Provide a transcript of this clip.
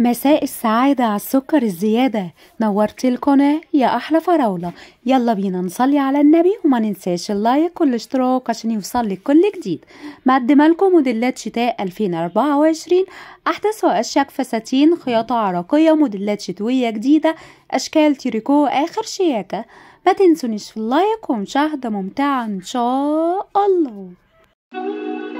مساء السعادة على السكر الزيادة. نورتي القناة يا أحلى فراولة. يلا بينا نصلي على النبي وما ننساش اللايك والاشتراك عشان يوصلك كل جديد. مقدمة لكم موديلات شتاء 2024، أحدث وأشيك فساتين، خياطة عراقية، موديلات شتوية جديدة، أشكال تريكو آخر شياكة. ما تنسونيش في اللايك ومشاهدة ممتعة إن شاء الله.